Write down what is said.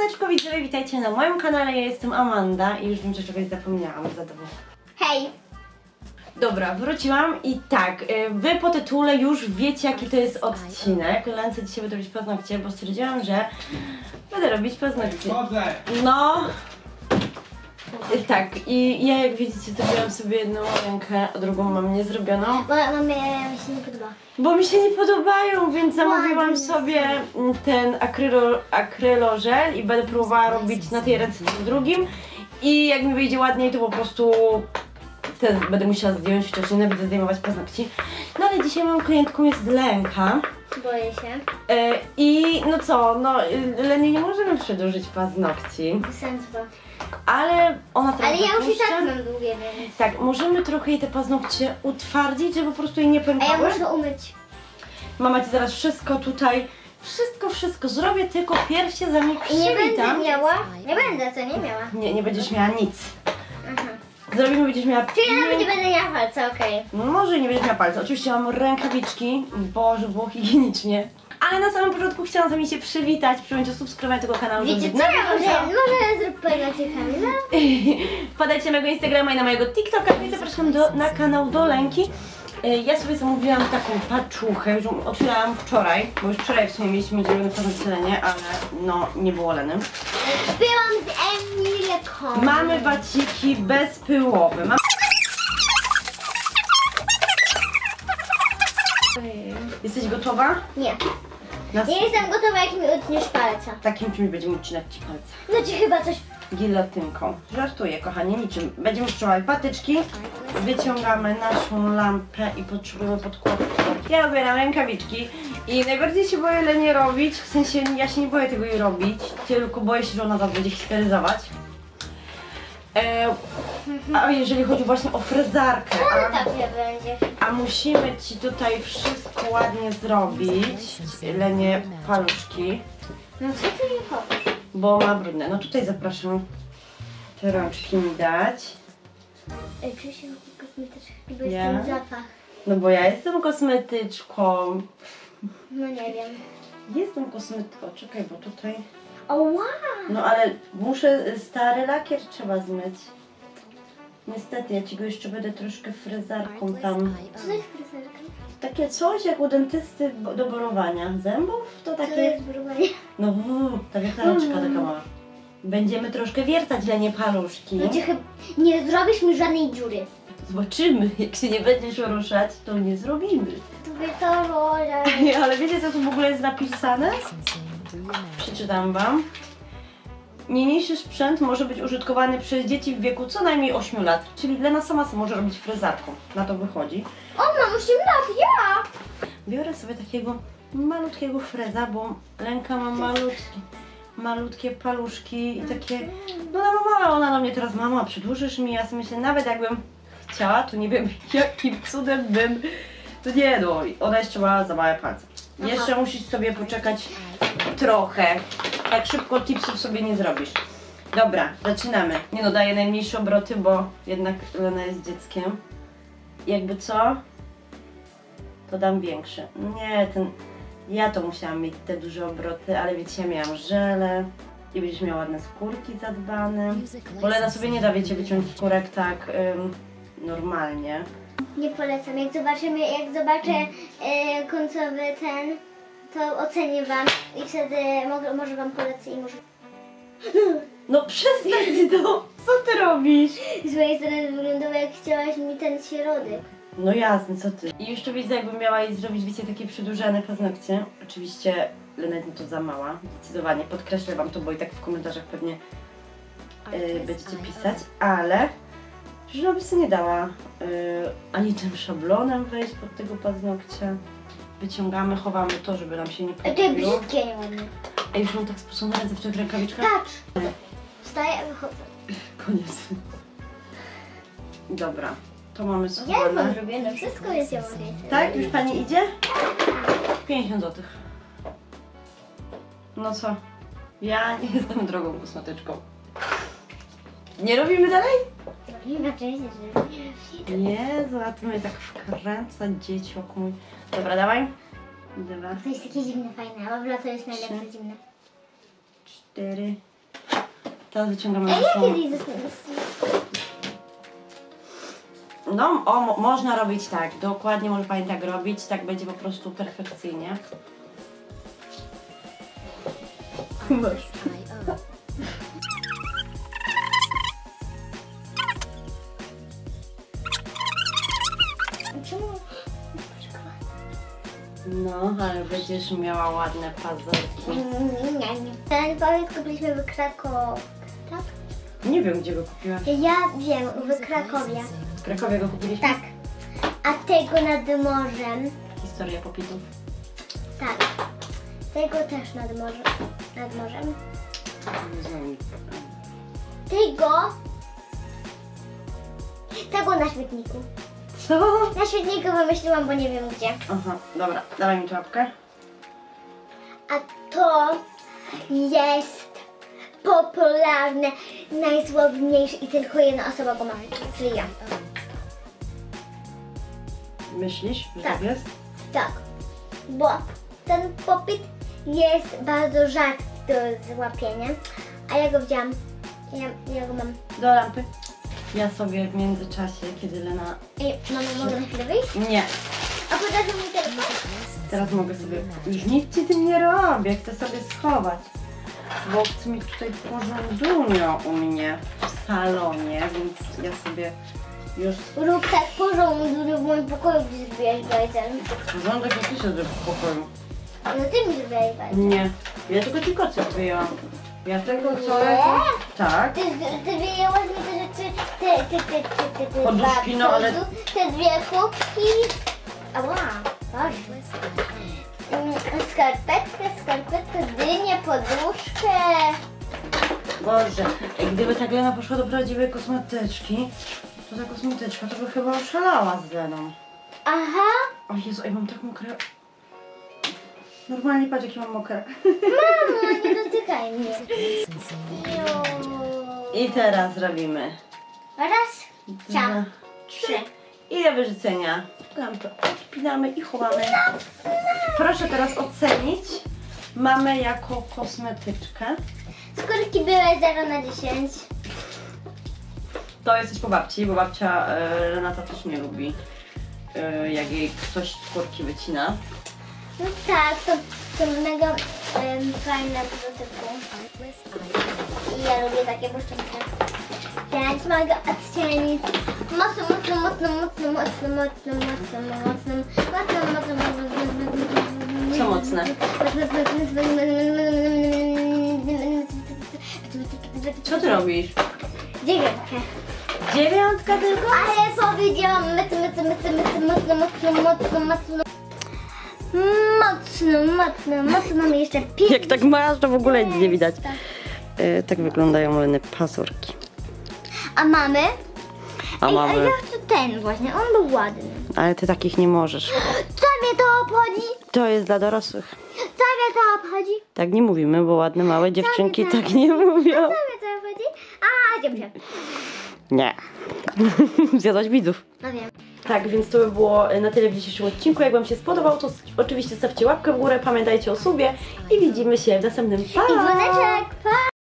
Siemaneczko widzowie, witajcie na moim kanale, ja jestem Amanda i już wiem, że czegoś zapomniałam za tobą. Hej! Dobra, wróciłam i tak, wy po tytule już wiecie jaki to jest odcinek. Lance dzisiaj będę robić paznokcie, bo stwierdziłam, że będę robić paznokcie. No. Tak, i ja jak widzicie zrobiłam sobie jedną rękę, a drugą mam niezrobioną. Bo mamie mi się nie podoba. Bo mi się nie podobają, więc zamówiłam sobie ten akrylożel i będę próbowała robić na tej ręce tym drugim. I jak mi wyjdzie ładniej, to po prostu ten będę musiała zdjąć, chociaż nienawidzę zdejmować paznokci. No ale dzisiaj moją klientką jest Lenka. Boję się. I no co, no Lenie nie możemy przedłużyć paznokci. Sens, bo... Ale ona teraz Ale ja już i tak zapuszcza. mam długie, więc... Tak, możemy trochę jej te paznokcie utwardzić, żeby po prostu jej nie A pękały. ja muszę umyć. Mama ci zaraz wszystko tutaj, wszystko zrobię, tylko pierw się za mnie I nie przywitam. będę miała... Nie będę, to nie miała. Nie będziesz miała nic. Aha. Zrobimy, będziesz miała... Czyli ja nawet nie będę miała palca, okej. No może nie będziesz miała palca. Oczywiście mam rękawiczki, bo żeby było higienicznie. Ale na samym początku chciałam z wami się przywitać, przyjąć o subskrybowanie tego kanału. Wiecie co? Może zrób paznokciami, no? Wpadajcie na mojego Instagrama i na mojego TikToka i zapraszam na kanał do Lenki. Ja sobie zamówiłam taką paczuchę, już ją otwierałam wczoraj, bo już wczoraj w sumie mieliśmy dzielone paznokcie, ale no nie było Leny. Byłam z Emilką. Mamy baciki bezpyłowe. Jesteś gotowa? Nie. Nie jestem gotowa, jak mi utniesz palca. Takim czymś będziemy ucinać ci palce. No ci chyba coś... Gilotynką. Żartuję, kochani, niczym. Będziemy utrzymali patyczki, wyciągamy naszą lampę i potrzebujemy podkładki. Ja ubieram rękawiczki i najbardziej się boję Lenie robić, w sensie ja się nie boję tego jej robić, tylko boję się, że ona zaraz będzie histeryzować. A jeżeli chodzi właśnie o frezarkę, Tak nie będzie. a musimy ci tutaj wszystko ładnie zrobić, Lenie, paluszki, No co ty nie powiesz? bo ma brudne. No tutaj zapraszam te rączki mi dać. Czuję się kosmetyczny, bo Nie? jest ten zapach. No bo ja jestem kosmetyczką. No nie wiem. Jestem kosmetyczką, czekaj, bo tutaj... O wow! No ale muszę, stary lakier trzeba zmyć. Niestety, ja ci go jeszcze będę troszkę frezarką tam... Co to jest fryzjerka? Takie coś jak u dentysty do borowania zębów, to Co to takie... jest bruwanie? No, ta wiechareczka taka mała. Będziemy troszkę wiertać Lenie paluszki. No cię chyba... Nie zrobisz mi żadnej dziury. Zobaczymy, jak się nie będziesz ruszać, to nie zrobimy. Tobie to rola. Ale wiecie, co tu w ogóle jest napisane? Przeczytam wam. Niniejszy sprzęt może być użytkowany przez dzieci w wieku co najmniej 8 lat. Czyli Lena sama sobie może robić frezarką. Na to wychodzi. O, mam 8 lat, ja! Biorę sobie takiego malutkiego freza, bo Lenka ma malutkie paluszki i takie... No mama, ona do mnie teraz, mama, przedłużysz mi? Ja sobie myślę, nawet jakbym chciała, to nie wiem jakim cudem bym... To nie no, ona jeszcze ma za małe palce. Jeszcze musisz sobie poczekać trochę. Tak szybko tipsów sobie nie zrobisz. Dobra, zaczynamy. Nie no, daję najmniejsze obroty, bo jednak Lena jest dzieckiem. Jakby co? To dam większe. Nie, ja to musiałam mieć te duże obroty, ale wiecie, ja miałam żele i będziesz miała ładne skórki zadbane. Bo Lena sobie nie da, wiecie, wyciąć skórek tak normalnie. Nie polecam. Jak zobaczę końcowy ten, to ocenię wam i wtedy może wam polecę i może... No przestań to! Co ty robisz? Z mojej strony wyglądało, jak chciałaś mi ten środek. No jasne, co ty. I jeszcze widzę, jakbym miała jej zrobić, wiecie, takie przedłużane paznokcie. Oczywiście Lena jest mi to za mała, zdecydowanie. Podkreślę wam to, bo i tak w komentarzach pewnie będziecie pisać, ale przecież ona by sobie nie dała ani tym szablonem wejść pod tego paznokcia. Wyciągamy, chowamy to, żeby nam się nie To jest pogubiło. brzydkie, nieładnie. A już mam tak spocone ręce w tych rękawiczkach? Patrz! Wstaję, wychodzę. Koniec. Dobra, to mamy Ja już mam schowane. zrobione, wszystko jest ja mam. Tak? Już pani idzie? 50 zł. No co? Ja nie jestem drogą kosmetyczką. Nie robimy dalej? Inaczej się Jezu, a ty mnie tak wkręca, dzieciok mój. Dobra, dawaj. 2, To jest takie zimne, fajne, a w lato jest najlepsze 3. zimne. 4, Teraz wyciągamy Ej, naszą... jakie lizy? No, można robić tak, dokładnie może Pani tak robić, tak będzie po prostu perfekcyjnie. Czemu? No, ale będziesz miała ładne pazurki. Nie. Ten powiedz kupiliśmy w Krakowie, tak? Nie wiem, gdzie go kupiłaś. Ja wiem, w Krakowie. W Krakowie go kupiliśmy? Tak. A tego nad morzem. Historia popitów. Tak. Tego też nad morzem. Nie znam. Tego na świetniku. Co? Na świetniku wymyśliłam, bo nie wiem gdzie. Aha, dobra, dawaj mi czapkę. A to jest popularne, najsławniejsze i tylko jedna osoba go ma, czyli ja. Myślisz, że Tak. tak jest? Tak, bo ten popit jest bardzo rzadki do złapienia, a ja go wziąłam. Ja go mam. Do lampy. Ja sobie w międzyczasie, kiedy Lena... Ej, mamo, mogę na chwilę wyjść? Nie, A pokażę mi telefon? teraz mogę sobie... Już nic ci tym nie robię, chcę sobie schować. Bo chcę mieć tutaj porządunio u mnie w salonie, więc ja sobie już... Rób tak porządek w moim pokoju, gdzie zrobiłaś bajzel. Porządek jak ty się zrobił w pokoju. No ty mi zrobiłaś bajzel. Nie, ja tylko ci kocy wyjęłam. Ja tego całego... Tak. Ty wyjęłaś mi te rzeczy, te Poduszki, no ale... te dwie kubki. Ała, Boże. Skarpetkę, dynię, poduszkę. Boże, gdyby ta Lena poszła do prawdziwej kosmetyczki, to ta kosmetyczka to by chyba oszalała z Leną. Aha, O Jezu, ja mam tak mokre... Normalnie patrz, jakie mam mokre. mamo, nie dotykaj mnie. I teraz robimy Raz, dwa, dwa, trzy. i do wyrzucenia lampę odpinamy i chowamy. Proszę teraz ocenić mamę jako kosmetyczkę. Skórki były 0 na 10. To jesteś po babci, bo babcia Renata też nie lubi, jak jej ktoś skórki wycina. No tak, to mega fajne po typu. I ja lubię takie błyszczące. Więc mogę odcienić mocno. Co mocne? Co ty robisz? 9. 9 tylko? Ale powiedziałam mocno mi jeszcze 5. Jak tak masz, to w ogóle nic nie widać. Tak wyglądają Leny pazurki. A mamy? A A mamy... ja chcę ten właśnie, on był ładny. Ale ty takich nie możesz. Co mnie to obchodzi? To jest dla dorosłych. Co mnie to obchodzi? Tak nie mówimy, bo ładne małe dziewczynki tak nie mówią. Co mnie to obchodzi? A, dziewczę. Nie. Zjadłaś widzów. No wiem. Tak, więc to by było na tyle w dzisiejszym odcinku. Jak Wam się spodobał, to oczywiście stawcie łapkę w górę, pamiętajcie o subie i widzimy się w następnym. Pa! I dzwoneczek, pa!